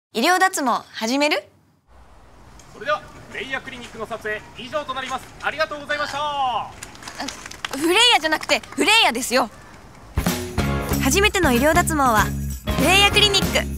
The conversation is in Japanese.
医療脱毛始める？ それではフレイヤクリニックの撮影以上となります。ありがとうございました。 フレイヤじゃなくてフレイヤですよ。初めての医療脱毛はフレイヤクリニック。